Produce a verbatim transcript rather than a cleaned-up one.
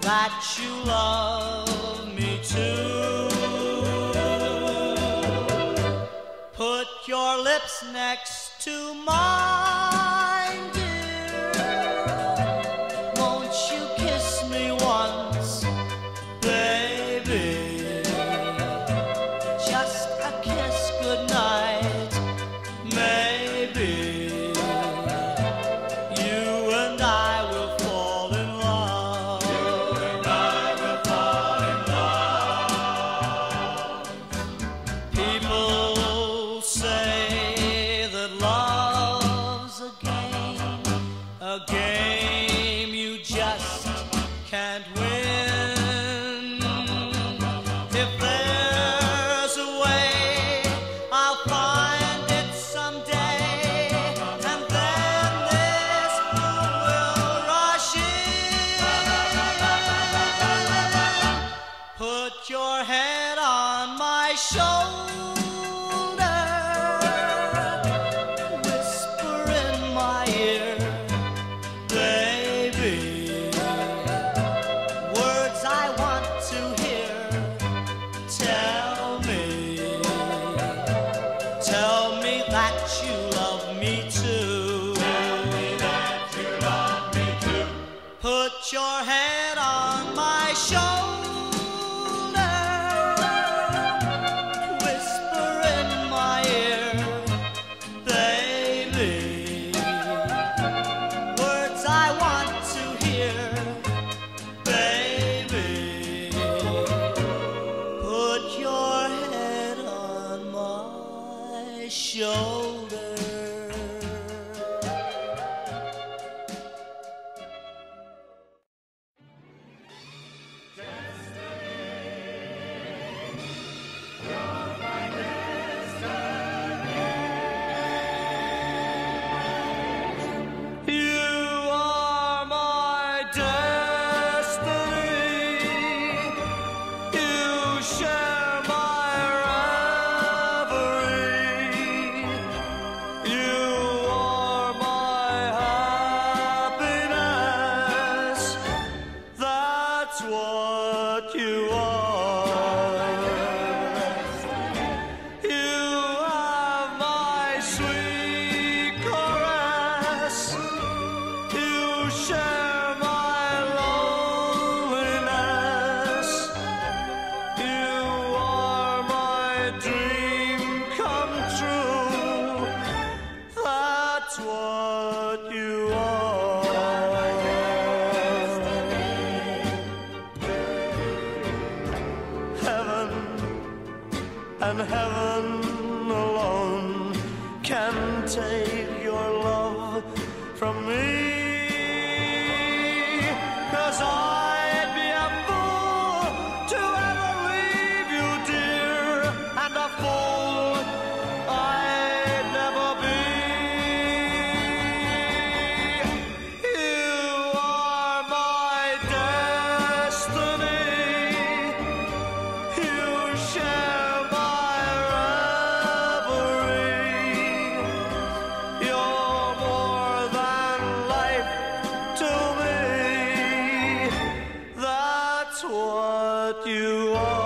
that you love me too. Put your lips next to mine, dear. Won't you kiss me once, baby? Just a kiss goodnight, maybe. You and I will fall in love. You and I will fall in love. People say that love's a game, a game you just can't win. If there's a way, I'll find it someday, and then this moon will rush in. Put your head on my shoulder, whisper in my ear, baby, words I want to hear. Tell me, tell me that you love me too. Tell me that you love me too. Put your head on my shoulder, whisper in my ear, baby, words I want to hear, baby. Put your head on my shoulder. You are my destiny. You share my reverie. You are my happiness. That's what you are. You have my sweet caress. You share my loneliness. You are my dream come true. That's what you are. Heaven and heaven alone can take your love from me. 'Cause I'd be a fool to ever leave you, dear, and a fool I'd never be. You are my destiny. You share my reverie. You're more than life to me. That's what you are.